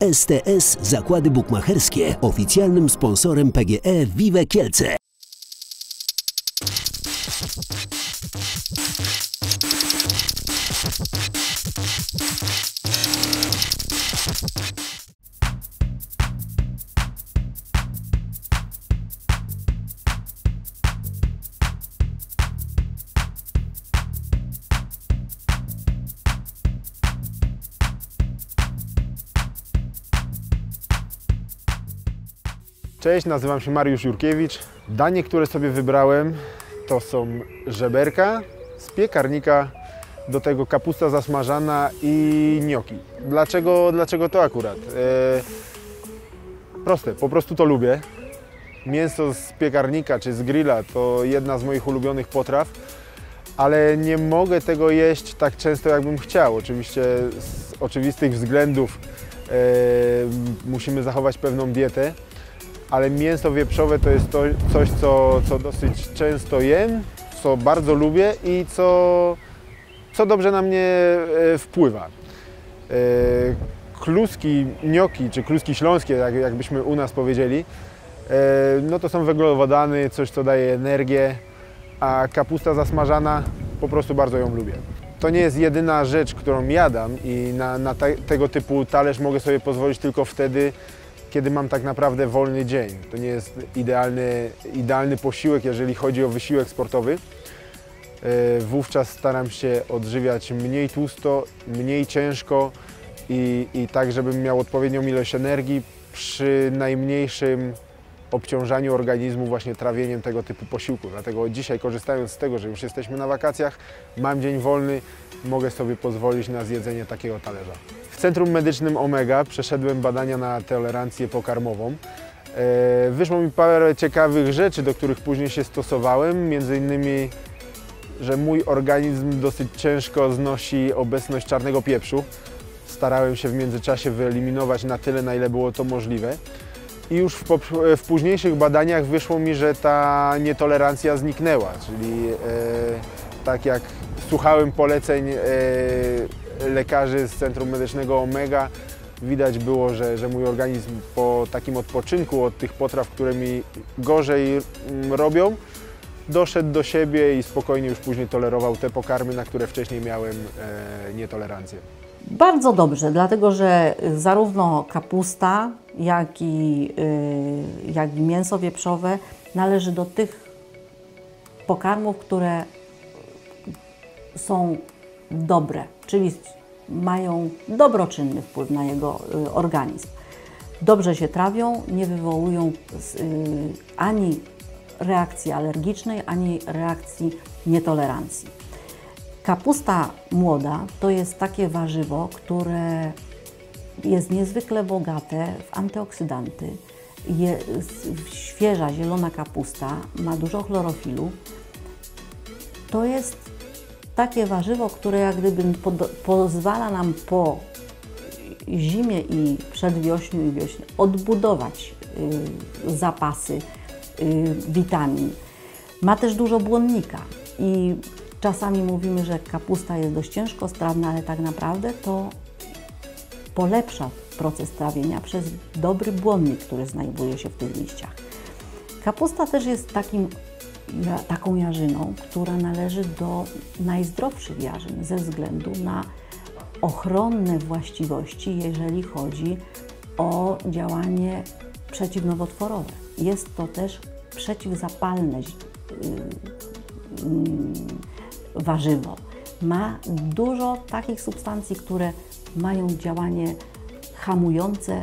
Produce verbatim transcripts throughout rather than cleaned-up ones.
S T S Zakłady Bukmacherskie, oficjalnym sponsorem P G E Vive Kielce. Cześć, nazywam się Mariusz Jurkiewicz. Danie, które sobie wybrałem, to są żeberka z piekarnika, do tego kapusta zasmażana i gnocchi. Dlaczego, dlaczego to akurat? E, proste, po prostu to lubię. Mięso z piekarnika czy z grilla to jedna z moich ulubionych potraw, ale nie mogę tego jeść tak często, jakbym chciał. Oczywiście z oczywistych względów e, musimy zachować pewną dietę. Ale mięso wieprzowe to jest to, coś, co, co dosyć często jem, co bardzo lubię i co, co dobrze na mnie e, wpływa. E, kluski gnocchi, czy kluski śląskie, jak, jakbyśmy u nas powiedzieli, e, no to są węglowodany, coś, co daje energię, a kapusta zasmażana, po prostu bardzo ją lubię. To nie jest jedyna rzecz, którą jadam i na, na te, tego typu talerz mogę sobie pozwolić tylko wtedy, kiedy mam tak naprawdę wolny dzień. To nie jest idealny, idealny posiłek, jeżeli chodzi o wysiłek sportowy. Wówczas staram się odżywiać mniej tłusto, mniej ciężko i, i tak, żebym miał odpowiednią ilość energii przy najmniejszym obciążaniu organizmu właśnie trawieniem tego typu posiłku. Dlatego dzisiaj, korzystając z tego, że już jesteśmy na wakacjach, mam dzień wolny, mogę sobie pozwolić na zjedzenie takiego talerza. W Centrum Medycznym Omega przeszedłem badania na tolerancję pokarmową. Wyszło mi parę ciekawych rzeczy, do których później się stosowałem, między innymi, że mój organizm dosyć ciężko znosi obecność czarnego pieprzu. Starałem się w międzyczasie wyeliminować na tyle, na ile było to możliwe. I już w, w późniejszych badaniach wyszło mi, że ta nietolerancja zniknęła, czyli e, tak jak słuchałem poleceń e, lekarzy z Centrum Medycznego Omega, widać było, że, że mój organizm po takim odpoczynku od tych potraw, które mi gorzej m, robią, doszedł do siebie i spokojnie już później tolerował te pokarmy, na które wcześniej miałem e, nietolerancję. Bardzo dobrze, dlatego że zarówno kapusta, jak i, yy, jak i mięso wieprzowe należy do tych pokarmów, które są dobre, czyli mają dobroczynny wpływ na jego yy, organizm. Dobrze się trawią, nie wywołują yy, ani reakcji alergicznej, ani reakcji nietolerancji. Kapusta młoda to jest takie warzywo, które jest niezwykle bogate w antyoksydanty. Jest świeża, zielona kapusta ma dużo chlorofilu. To jest takie warzywo, które jak gdyby pozwala nam po zimie i przedwiośniu i wiośnie odbudować y, zapasy y, witamin. Ma też dużo błonnika i czasami mówimy, że kapusta jest dość ciężkostrawna, ale tak naprawdę to polepsza proces trawienia przez dobry błonnik, który znajduje się w tych liściach. Kapusta też jest takim, taką jarzyną, która należy do najzdrowszych jarzyn ze względu na ochronne właściwości, jeżeli chodzi o działanie przeciwnowotworowe. Jest to też przeciwzapalne warzywo. Ma dużo takich substancji, które mają działanie hamujące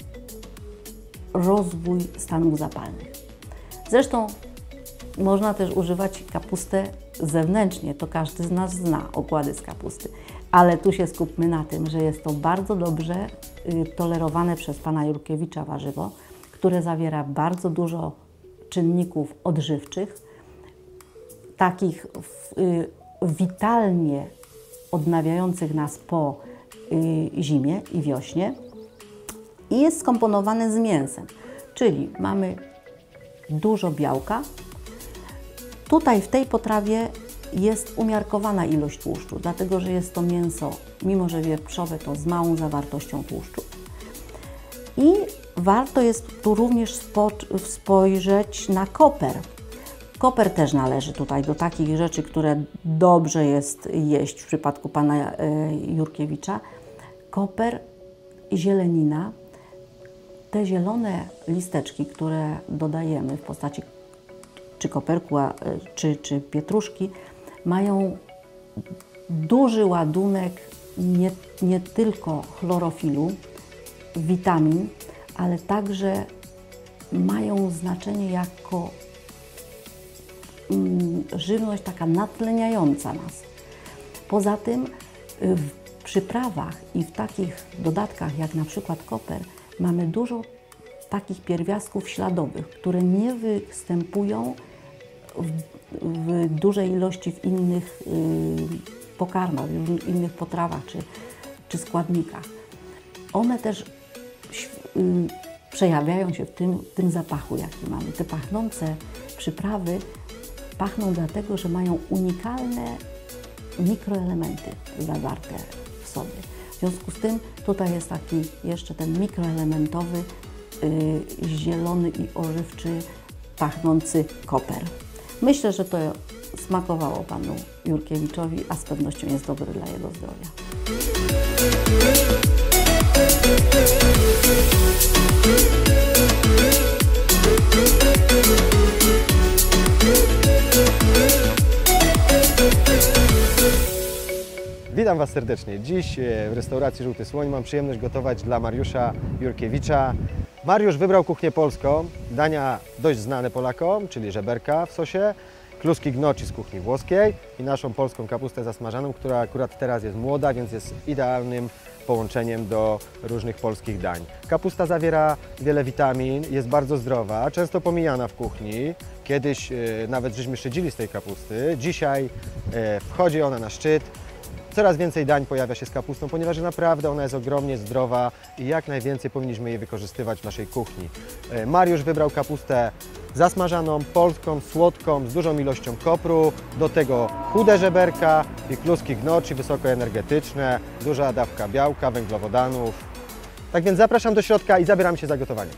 rozwój stanów zapalnych. Zresztą można też używać kapustę zewnętrznie, to każdy z nas zna okłady z kapusty, ale tu się skupmy na tym, że jest to bardzo dobrze tolerowane przez pana Jurkiewicza warzywo, które zawiera bardzo dużo czynników odżywczych, takich witalnie odnawiających nas po zimie i wiośnie i jest skomponowany z mięsem, czyli mamy dużo białka. Tutaj w tej potrawie jest umiarkowana ilość tłuszczu, dlatego że jest to mięso, mimo że wieprzowe, to z małą zawartością tłuszczu. I warto jest tu również spo, spojrzeć na koper. Koper też należy tutaj do takich rzeczy, które dobrze jest jeść w przypadku pana Jurkiewicza. Koper i zielenina. Te zielone listeczki, które dodajemy w postaci czy koperku, czy, czy pietruszki, mają duży ładunek nie, nie tylko chlorofilu, witamin, ale także mają znaczenie jako mm, żywność taka natleniająca nas. Poza tym w przyprawach i w takich dodatkach jak na przykład koper mamy dużo takich pierwiastków śladowych, które nie występują w, w dużej ilości w innych y, pokarmach, w innych potrawach czy, czy składnikach. One też y, przejawiają się w tym, tym zapachu, jaki mamy. Te pachnące przyprawy pachną dlatego, że mają unikalne mikroelementy zawarte w sobie. W związku z tym tutaj jest taki jeszcze ten mikroelementowy, yy, zielony i ożywczy, pachnący koper. Myślę, że to smakowało panu Jurkiewiczowi, a z pewnością jest dobry dla jego zdrowia. Witam Was serdecznie. Dziś w restauracji Żółty Słoń mam przyjemność gotować dla Mariusza Jurkiewicza. Mariusz wybrał kuchnię polską, dania dość znane Polakom, czyli żeberka w sosie, kluski gnocchi z kuchni włoskiej i naszą polską kapustę zasmażaną, która akurat teraz jest młoda, więc jest idealnym połączeniem do różnych polskich dań. Kapusta zawiera wiele witamin, jest bardzo zdrowa, często pomijana w kuchni. Kiedyś e, nawet żeśmy szydzili z tej kapusty. Dzisiaj e, wchodzi ona na szczyt. Coraz więcej dań pojawia się z kapustą, ponieważ naprawdę ona jest ogromnie zdrowa i jak najwięcej powinniśmy jej wykorzystywać w naszej kuchni. Mariusz wybrał kapustę zasmażaną, polską, słodką, z dużą ilością kopru, do tego chude żeberka i kluski gnocchi wysokoenergetyczne, duża dawka białka, węglowodanów. Tak więc zapraszam do środka i zabieram się za gotowanie.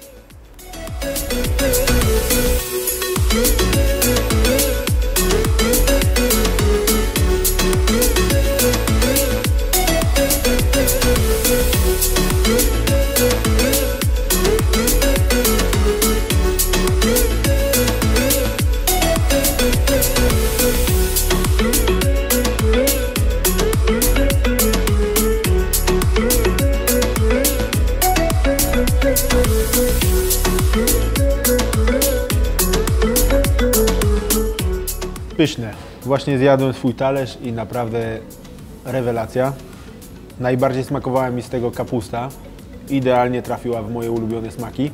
Pyszne. Właśnie zjadłem swój talerz i naprawdę rewelacja. Najbardziej smakowała mi z tego kapusta. Idealnie trafiła w moje ulubione smaki.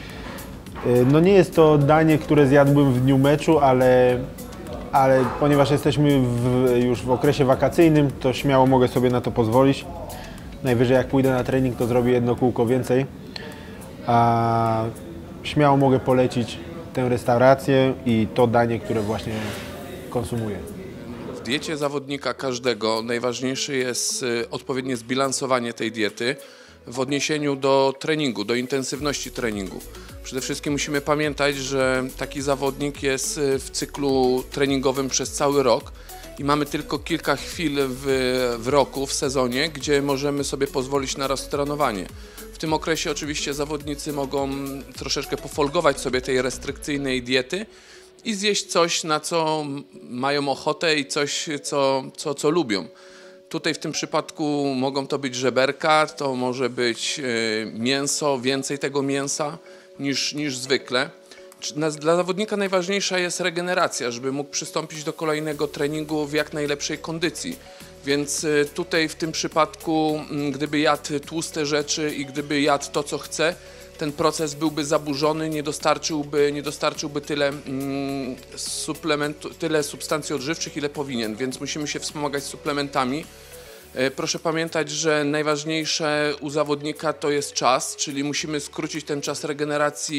No nie jest to danie, które zjadłbym w dniu meczu, ale, ale ponieważ jesteśmy w, już w okresie wakacyjnym, to śmiało mogę sobie na to pozwolić. Najwyżej jak pójdę na trening, to zrobię jedno kółko więcej. A śmiało mogę polecić tę restaurację i to danie, które właśnie konsumuję. W diecie zawodnika każdego najważniejsze jest odpowiednie zbilansowanie tej diety w odniesieniu do treningu, do intensywności treningu. Przede wszystkim musimy pamiętać, że taki zawodnik jest w cyklu treningowym przez cały rok i mamy tylko kilka chwil w, w roku, w sezonie, gdzie możemy sobie pozwolić na roztrenowanie. W tym okresie oczywiście zawodnicy mogą troszeczkę pofolgować sobie tej restrykcyjnej diety i zjeść coś, na co mają ochotę i coś, co, co, co lubią. Tutaj w tym przypadku mogą to być żeberka, to może być mięso, więcej tego mięsa niż, niż zwykle. Dla zawodnika najważniejsza jest regeneracja, żeby mógł przystąpić do kolejnego treningu w jak najlepszej kondycji. Więc tutaj w tym przypadku, gdyby jadł tłuste rzeczy i gdyby jadł to, co chce, ten proces byłby zaburzony, nie dostarczyłby, nie dostarczyłby tyle, mm, suplementu, tyle substancji odżywczych, ile powinien, więc musimy się wspomagać suplementami. E, proszę pamiętać, że najważniejsze u zawodnika to jest czas, czyli musimy skrócić ten czas regeneracji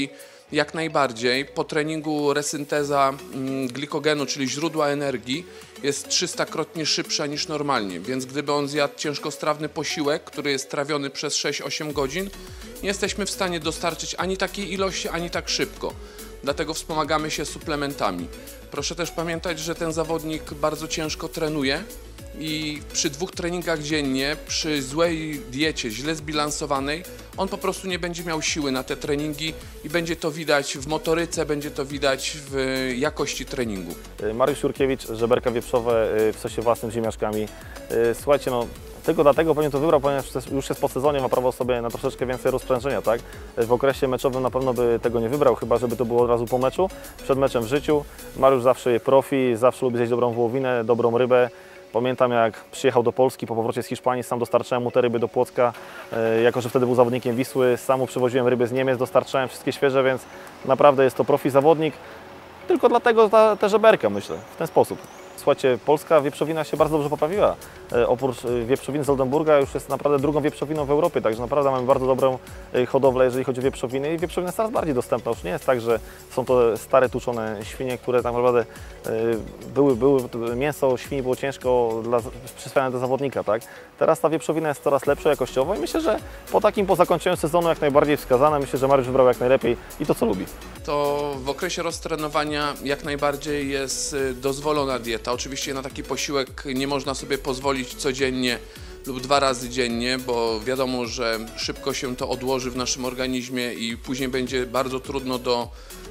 Jak najbardziej. Po treningu resynteza glikogenu, czyli źródła energii, jest trzystakrotnie szybsza niż normalnie, więc gdyby on zjadł ciężkostrawny posiłek, który jest trawiony przez sześć osiem godzin, nie jesteśmy w stanie dostarczyć ani takiej ilości, ani tak szybko. Dlatego wspomagamy się suplementami. Proszę też pamiętać, że ten zawodnik bardzo ciężko trenuje i przy dwóch treningach dziennie, przy złej diecie, źle zbilansowanej, on po prostu nie będzie miał siły na te treningi i będzie to widać w motoryce, będzie to widać w jakości treningu. Mariusz Jurkiewicz, żeberka wieprzowe w sosie własnym z ziemniaczkami. Słuchajcie, no tylko dlatego pewnie to wybrał, ponieważ już jest po sezonie, ma prawo sobie na troszeczkę więcej rozprężenia, tak? W okresie meczowym na pewno by tego nie wybrał, chyba żeby to było od razu po meczu, przed meczem w życiu. Mariusz zawsze je profi, zawsze lubi zjeść dobrą wołowinę, dobrą rybę. Pamiętam, jak przyjechał do Polski po powrocie z Hiszpanii, sam dostarczałem mu te ryby do Płocka, jako że wtedy był zawodnikiem Wisły, sam mu przywoziłem ryby z Niemiec, dostarczałem wszystkie świeże, więc naprawdę jest to profi zawodnik. Tylko dlatego ta, ta żeberka, myślę, w ten sposób. Słuchajcie, polska wieprzowina się bardzo dobrze poprawiła. E, oprócz wieprzowiny z Oldenburga już jest naprawdę drugą wieprzowiną w Europie, także naprawdę mamy bardzo dobrą hodowlę, jeżeli chodzi o wieprzowiny i wieprzowina jest coraz bardziej dostępna. Już nie jest tak, że są to stare, tuczone świnie, które tak naprawdę e, były, były, mięso świni było ciężko dla, przyswajane do zawodnika, tak? Teraz ta wieprzowina jest coraz lepsza jakościowo i myślę, że po takim, po zakończeniu sezonu jak najbardziej wskazane. Myślę, że Mariusz wybrał jak najlepiej i to, co lubi. To w okresie roztrenowania jak najbardziej jest dozwolona dieta. Oczywiście na taki posiłek nie można sobie pozwolić codziennie lub dwa razy dziennie, bo wiadomo, że szybko się to odłoży w naszym organizmie i później będzie bardzo trudno do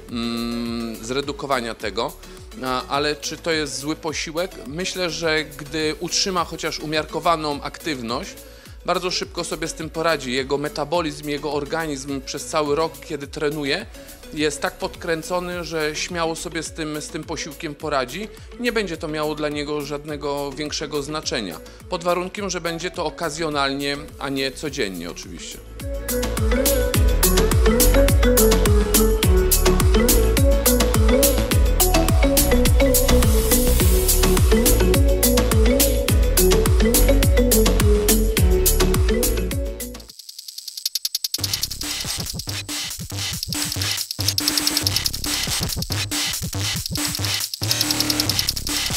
mm, zredukowania tego. Ale czy to jest zły posiłek? Myślę, że gdy utrzyma chociaż umiarkowaną aktywność, bardzo szybko sobie z tym poradzi. Jego metabolizm, jego organizm przez cały rok, kiedy trenuje, jest tak podkręcony, że śmiało sobie z tym, z tym posiłkiem poradzi. Nie będzie to miało dla niego żadnego większego znaczenia. Pod warunkiem, że będzie to okazjonalnie, a nie codziennie oczywiście.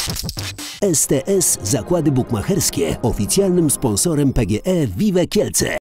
S T S Zakłady Bukmacherskie, oficjalnym sponsorem P G E Vive Kielce.